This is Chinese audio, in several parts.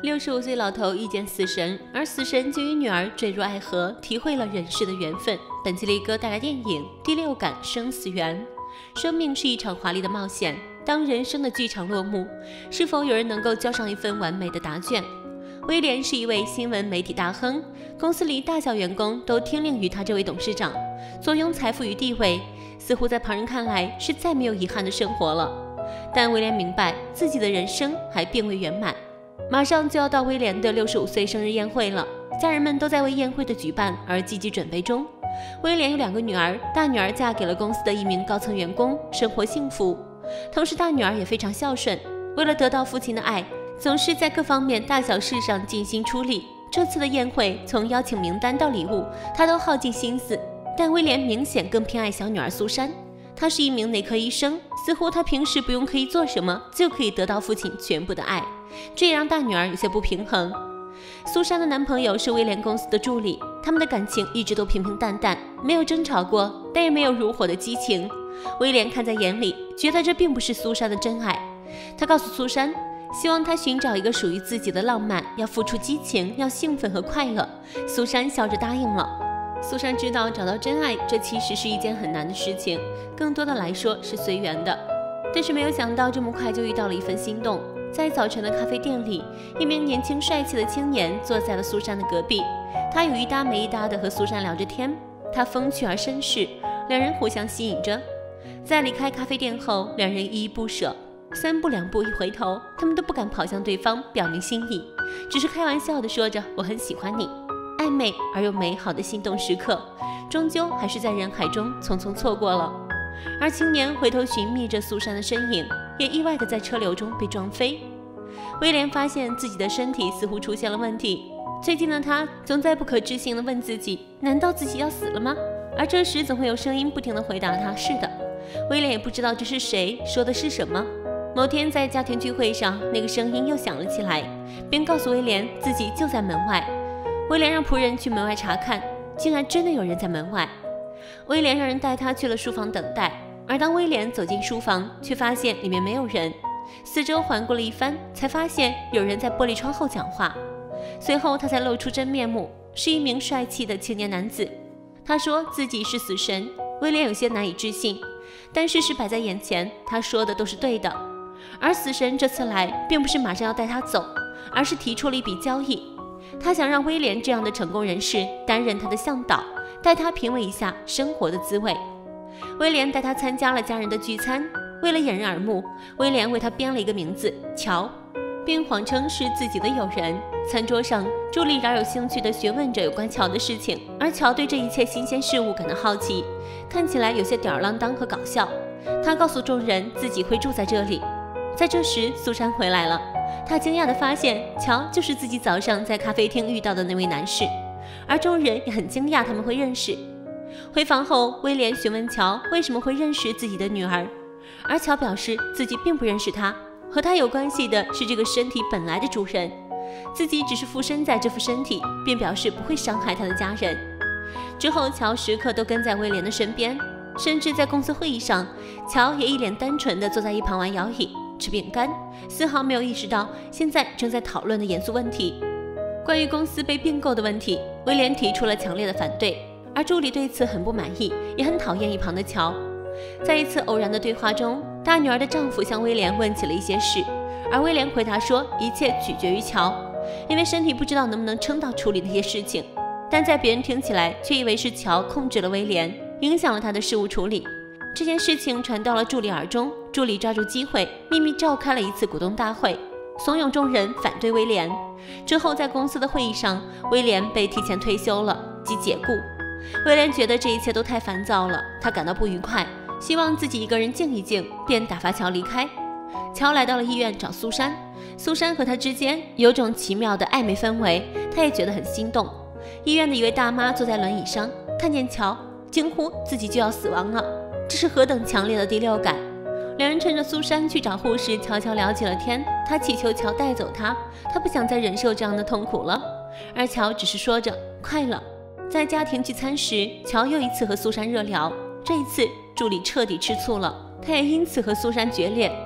65岁老头遇见死神，而死神就与女儿坠入爱河，体会了人世的缘分。本期力哥带来电影《第六感生死缘》。生命是一场华丽的冒险，当人生的剧场落幕，是否有人能够交上一份完美的答卷？威廉是一位新闻媒体大亨，公司里大小员工都听令于他这位董事长，坐拥财富与地位，似乎在旁人看来是再没有遗憾的生活了。但威廉明白自己的人生还并未圆满。马上就要到威廉的65岁生日宴会了，家人们都在为宴会的举办而积极准备中。威廉有2个女儿，大女儿嫁给了公司的一名高层员工，生活幸福。同时大女儿也非常孝顺，为了得到父亲的爱，总是在各方面大小事上尽心出力。这次的宴会从邀请名单到礼物，他都耗尽心思。但威廉明显更偏爱小女儿苏珊，她是一名内科医生，似乎她平时不用刻意做什么，就可以得到父亲全部的爱，这也让大女儿有些不平衡。苏珊的男朋友是威廉公司的助理，他们的感情一直都平平淡淡，没有争吵过，但也没有如火的激情。威廉看在眼里，觉得这并不是苏珊的真爱。他告诉苏珊，希望她寻找一个属于自己的浪漫，要付出激情，要兴奋和快乐。苏珊笑着答应了。苏珊知道找到真爱，这其实是一件很难的事情，更多的来说是随缘的。但是没有想到这么快就遇到了一份心动。在早晨的咖啡店里，一名年轻帅气的青年坐在了苏珊的隔壁，他有一搭没一搭的和苏珊聊着天，他风趣而绅士，两人互相吸引着。在离开咖啡店后，两人依依不舍，3步2步一回头，他们都不敢跑向对方表明心意，只是开玩笑地说着我很喜欢你。暧昧而又美好的心动时刻，终究还是在人海中匆匆错过了。而青年回头寻觅着苏珊的身影，也意外地在车流中被撞飞。威廉发现自己的身体似乎出现了问题，最近的他总在不可置信地问自己，难道自己要死了吗？而这时总会有声音不停地回答他，是的。威廉也不知道这是谁，说的是什么。某天在家庭聚会上，那个声音又响了起来，并告诉威廉自己就在门外。威廉让仆人去门外查看，竟然真的有人在门外。威廉让人带他去了书房等待，而当威廉走进书房，却发现里面没有人。四周环顾了一番，才发现有人在玻璃窗后讲话。随后他才露出真面目，是一名帅气的青年男子。他说自己是死神。威廉有些难以置信，但事实摆在眼前，他说的都是对的。而死神这次来并不是马上要带他走，而是提出了一笔交易。他想让威廉这样的成功人士担任他的向导，带他品味一下生活的滋味。威廉带他参加了家人的聚餐，为了掩人耳目，威廉为他编了一个名字乔，并谎称是自己的友人。餐桌上，助理饶有兴趣地询问着有关乔的事情，而乔对这一切新鲜事物感到好奇，看起来有些吊儿郎当和搞笑。他告诉众人自己会住在这里。在这时，苏珊回来了，她惊讶地发现乔就是自己早上在咖啡厅遇到的那位男士，而众人也很惊讶他们会认识。回房后，威廉询问乔为什么会认识自己的女儿，而乔表示自己并不认识她，和他有关系的是这个身体本来的主人，自己只是附身在这副身体，并表示不会伤害他的家人。之后，乔时刻都跟在威廉的身边，甚至在公司会议上，乔也一脸单纯地坐在一旁玩摇椅、吃饼干，丝毫没有意识到现在正在讨论的严肃问题。关于公司被并购的问题，威廉提出了强烈的反对，而助理对此很不满意，也很讨厌一旁的乔。在一次偶然的对话中，大女儿的丈夫向威廉问起了一些事，而威廉回答说一切取决于乔，因为身体不知道能不能撑到处理那些事情。但在别人听起来却以为是乔控制了威廉，影响了他的事务处理。这件事情传到了助理耳中，助理抓住机会秘密召开了一次股东大会，怂恿众人反对威廉。之后在公司的会议上，威廉被提前退休了，即解雇。威廉觉得这一切都太烦躁了，他感到不愉快，希望自己一个人静一静，便打发乔离开。乔来到了医院找苏珊，苏珊和他之间有种奇妙的暧昧氛围，他也觉得很心动。医院的一位大妈坐在轮椅上，看见乔，惊呼自己就要死亡了，这是何等强烈的第六感。两人趁着苏珊去找护士，悄悄聊起了天。他祈求乔带走他，他不想再忍受这样的痛苦了，而乔只是说着快乐。在家庭聚餐时，乔又一次和苏珊热聊，这一次助理彻底吃醋了，他也因此和苏珊决裂。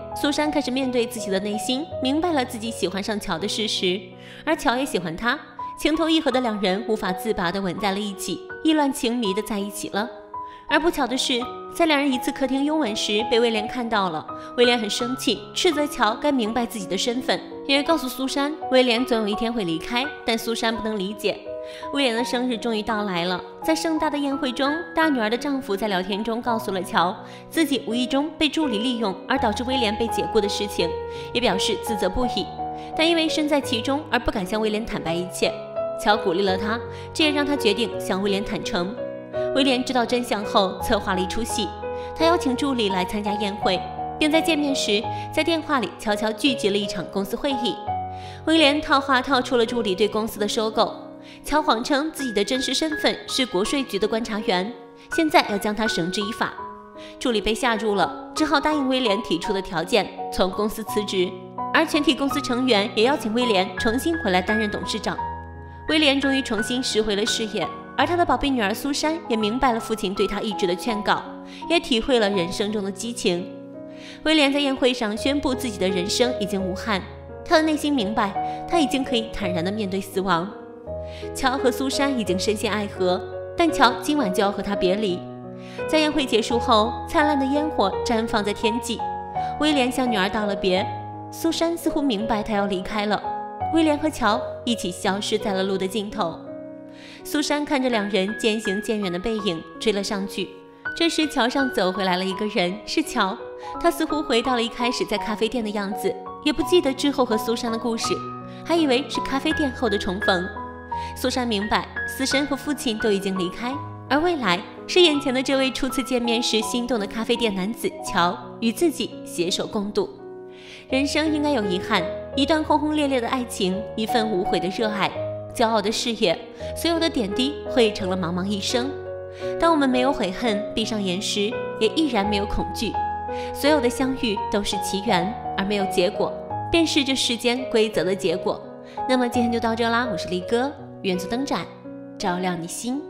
苏珊开始面对自己的内心，明白了自己喜欢上乔的事实，而乔也喜欢她，情投意合的两人无法自拔地吻在了一起，意乱情迷地在一起了。而不巧的是，在两人一次客厅拥吻时被威廉看到了，威廉很生气，斥责乔该明白自己的身份，也告诉苏珊威廉总有一天会离开，但苏珊不能理解。威廉的生日终于到来了，在盛大的宴会中，大女儿的丈夫在聊天中告诉了乔自己无意中被助理利用而导致威廉被解雇的事情，也表示自责不已，但因为身在其中而不敢向威廉坦白一切。乔鼓励了他，这也让他决定向威廉坦诚。威廉知道真相后，策划了一出戏，他邀请助理来参加宴会，并在见面时在电话里悄悄聚集了一场公司会议。威廉套话套出了助理对公司的收购，乔谎称自己的真实身份是国税局的观察员，现在要将他绳之以法。助理被吓住了，只好答应威廉提出的条件，从公司辞职，而全体公司成员也邀请威廉重新回来担任董事长。威廉终于重新拾回了事业，而他的宝贝女儿苏珊也明白了父亲对他一直的劝告，也体会了人生中的激情。威廉在宴会上宣布自己的人生已经无憾，他的内心明白，他已经可以坦然地面对死亡。乔和苏珊已经深陷爱河，但乔今晚就要和他别离。在宴会结束后，灿烂的烟火绽放在天际，威廉向女儿道了别，苏珊似乎明白他要离开了。威廉和乔一起消失在了路的尽头。苏珊看着两人渐行渐远的背影，追了上去。这时桥上走回来了一个人，是乔。他似乎回到了一开始在咖啡店的样子，也不记得之后和苏珊的故事，还以为是咖啡店后的重逢。苏珊明白，死神和父亲都已经离开，而未来是眼前的这位初次见面时心动的咖啡店男子乔与自己携手共度。人生应该有遗憾，一段轰轰烈烈的爱情，一份无悔的热爱，骄傲的事业，所有的点滴汇成了茫茫一生。当我们没有悔恨，闭上眼时，也依然没有恐惧。所有的相遇都是奇缘，而没有结果，便是这世间规则的结果。那么今天就到这啦，我是力哥，元素灯盏，照亮你心。